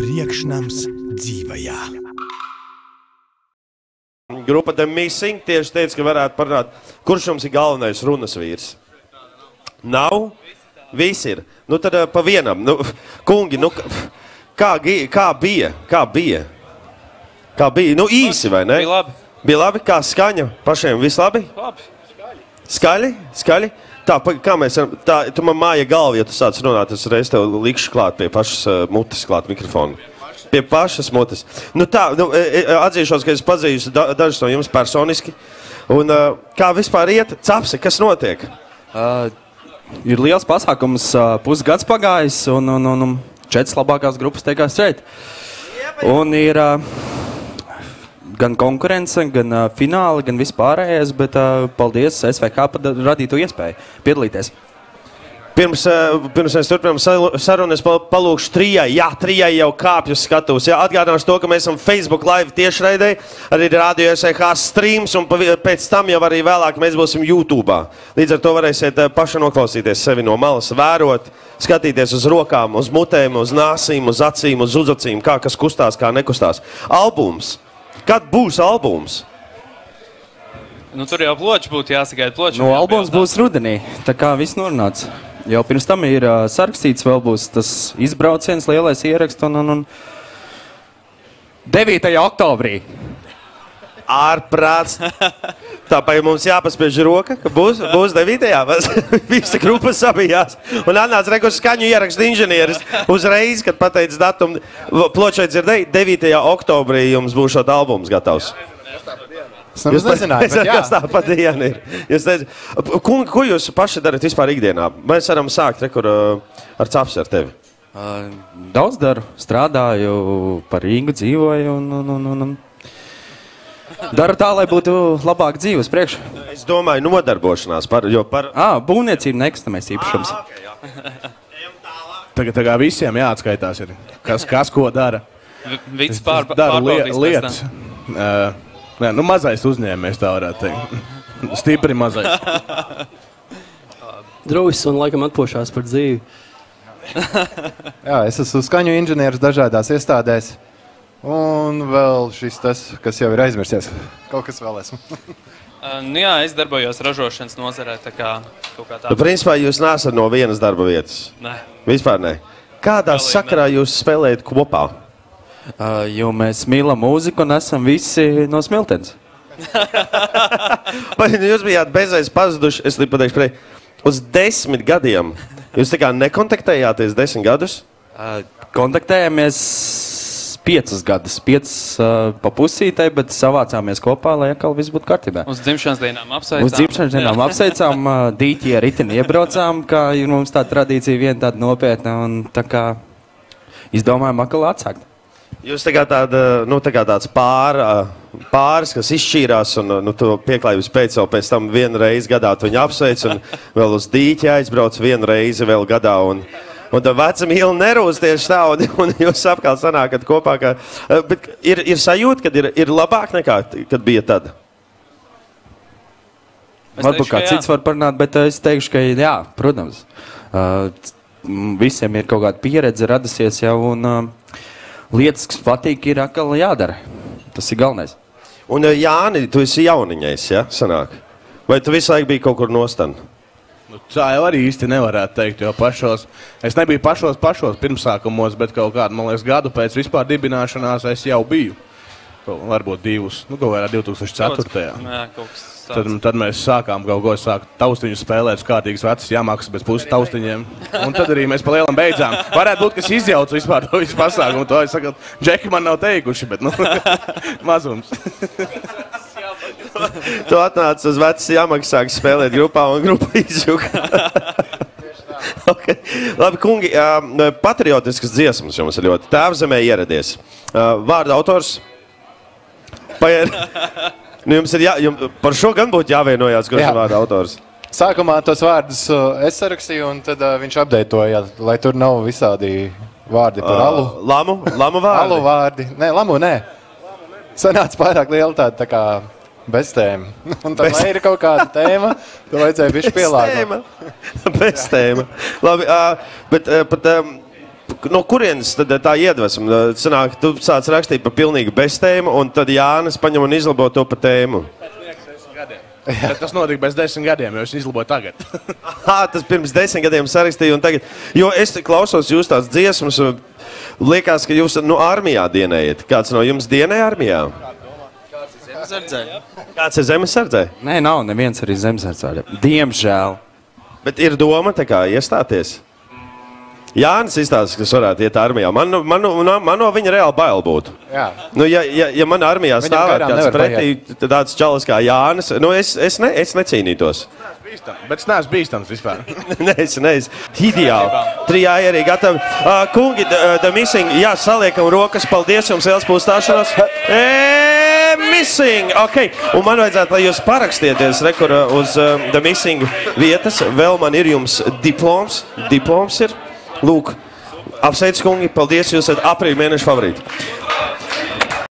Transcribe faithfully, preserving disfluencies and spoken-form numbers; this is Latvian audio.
Priekšnams dzīvajā. Grupa The Missing tieši teica, ka varētu parunāt, kurš jums ir galvenais runas vīrs? Nav? Visi ir. Nu tad uh, pa vienam. Nu, kungi, nu, kā, kā bija? Kā bija? Kā bija? Nu īsi, vai ne? Bija labi. Bija labi? Kā skaņa? Pašiem viss labi? Labi. Skaļi? Skaļi? Tā, kā mēs, tā, tu man māja galva, ja tu sāc runāt, es reiz tev likšu klāt pie pašas uh, mutes klāt mikrofonu. Pie pašas mutes. Nu tā, nu, atzīšos, ka es pazīstu da, dažus no jums personiski. Un uh, kā vispār iet? Capsi, kas notiek? Uh, ir liels pasākums, uh, pusgads pagājis, un, un, un, un četras labākās grupas tiekās šeit. Un ir uh, gan konkurence, gan uh, fināli, gan vispārējais, bet uh, paldies S V K par radīto iespēju piedalīties. Pirms, pirms mēs turpinām sarunu, es palūkšu trijai. Jā, trijai jau kāpjus skatos. Jā, atgādināšu to, ka mēs esam Facebook live tiešraidē, arī radio S V K streams, un pēc tam jau arī vēlāk mēs būsim YouTube'ā. Līdz ar to varēsiet paši noklausīties sevi no malas, vērot, skatīties uz rokām, uz mutēm, uz nāsīm, uz acīm, uz uzacīm, kā kas kustās, kā nekustās. Albums. Kad būs albums? Nu, tur jau ploči būtu jāsagaida ploči. Nu, albums būs rudenī, tā kā viss norunāts. Jau pirms tam ir uh, sarakstīts, vēl būs tas izbrauciens, lielais ieraksts un, un, un devītajā oktobrī. Ārprāts. Tāpēc mums jāpaspiež roka, ka būs, būs devītajā. Visa grupa sabijās. Un atnāca rekus skaņu ierakstu inženieris uzreiz, kad pateica datumu. Pločai dzirdēja, devītajā oktobrī jums būs šāds albums gatavs. Es nemaz nezināju, bet jā. Kas tā pa diena ir. Jūs teicat, ko, ko jūs paši darat vispār ikdienā? Mēs varam sākt rekur ar Capsi ar tevi. Uh, daudz daru, strādāju, par Rīgu dzīvoju un, un, un, un, un daru tā, lai būtu labāk dzīve uz priekšu. Es domāju, nodarbošanās par, jo par... Ā, būvniecība nekustamais īpašums. Ah, okay, jā. Tagad tā kā visiem jāatskaitās ir, kas, kas ko dara. Viss pār, daru li pārbaudīs lietas. Uh, nē, nu mazais uzņēmējs, tā varētu teikt. Stipri mazais. Drūs un laikam atpošās par dzīvi. Jā, es esmu skaņu inženieris dažādās iestādēs. Un vēl šis tas, kas jau ir aizmirsies. Kaut kas vēl esmu. uh, nu jā, es darbojos ražošanas nozarē, tā kā kaut kā tā. Nu, principā jūs nesat no vienas darba vietas? Nē. Vispār ne. Kādā Galīgi sakarā ne. Jūs spēlējat kopā? Uh, jo mēs mīlam mūziku un esam visi no Smiltenes. Vai jūs bijāt bezais pazuduši, es līdz pateikšu prie, uz desmit gadiem? Jūs tā kā nekontaktējāties desmit gadus? Uh, kontaktējāmies piecus gadus, piecus uh, pa pusītei, bet savācāmies kopā, lai atkal viss būtu kārtībā. Uz dzimšanas dienām apsveicām. Uz dzimšanas dienām apsveicām, uh, dīķi ar ritini iebraucām, kā ir mums tā tradīcija viena tāda nopietna, un tā kā izdomājām atkal atsākt. Jūs tā kā, tāda, nu, tā kā tāds pār, pāris, kas izšķīrās, un nu, tu pieklājības pēc vēl pēc tam vienu reizi gadā tu viņu apsveic, un vēl uz dīķi aizbrauc vienu reizi vēl gadā, un, un tā veca mīla nerūs tieši tā, un, un jūs apkārt sanākat kopā, ka, bet ir, ir sajūta, kad ir, ir labāk nekā, kad bija tad? Es Varbūt teikšu, kā ka cits var parunāt, bet es teikšu, ka jā, protams. Uh, visiem ir kaut kāda pieredze radusies jau, un uh, lietas, kas patīk, ir atkal jādara. Tas ir galvenais. Un Jāni, tu esi jauniņais, ja, sanāk? Vai tu visu laiku biji kaut kur nostan? Nu, tā jau arī īsti nevarētu teikt, jo pašos, es nebiju pašos pašos pirmsākumos, bet kaut kādu, man liekas, gadu pēc vispār dibināšanās es jau biju. Varbūt divus, nu kaut kādā divi tūkstoši ceturtajā. Jā, kaut kas Tad, tad mēs sākām kaut ko sākt taustiņu spēlēt, kārtīgas vecas jāmaksas bez puses taustiņiem. Un tad arī mēs pa lielam beidzām. Varētu būt, kas izjauc vispār to visu pasākumu. To es saku, Džeki man nav teikuši, bet nu, mazums. Tu atnāc uz vecas jāmaksas, sāki spēlēt grupā un grupa izjuka. Okay. Labi, kungi, patriotiskas dziesmas jums ir ļoti. Tēvzemē ieradies. Vārda autors? Paiet. Nu, jums ir jā, jums, par šo gan būtu jāvienojās, kurš ir vārda autors. Sākumā tos vārdus uh, es sarakstīju, un tad uh, viņš apdeitoja, lai tur nav visādi vārdi par alu. Uh, lamu? Lamu vārdi? Alu vārdi. Nē, lamu, nē. Sanāca pārāk liela tāda tā kā bez tēma. Un tad, lai ir kaut kāda tēma, to vajadzēja bišķi pielāgot. Bez tēma. Bez tēma. Labi, uh, bet uh, pat... Um, no kurienes tad tā iedvesma? Sanāk, tu sāc rakstīt par pilnīgi bez tēmu, un tad Jānis paņem un izlabo to par tēmu. Tas notika bez desmit gadiem, jo es izlaboju tagad. Aha, tas pirms desmit gadiem sarakstīju un tagad. Jo es klausos jūs tās dziesmas, un liekas, ka jūs no armijā dienējat. Kāds no jums dienē armijā? Zemesardzē. Kāds ir zemesardzē? Nē, nav neviens arī zemesardzē. Diemžēl. Bet ir doma tā kā iestāties? Jānis izstāsta, kas varētu iet armijā. Man, man, man, man no viņa reāli bail būtu. Jā. Nu, ja, ja, ja man armijā Viņam stāvēt garām kāds nevar pretī, tāds čalis kā Jānis, nu es, es, ne, es necīnītos. Bet es neesmu bīstams vispār. Nē, es neesmu. Ideāli. Trijā arī gatavi. Uh, kungi, the, the Missing, jā, saliekam rokas. Paldies jums, liels pūstāšanos. E, Missing, ok. Un man vajadzētu, lai jūs parakstieties rekur uz uh, The Missing vietas. Vēl man ir jums diploms. Diploms ir. Lūk, apsveic, kungi. Paldies, jūs esat aprīļa mēneša favorīti.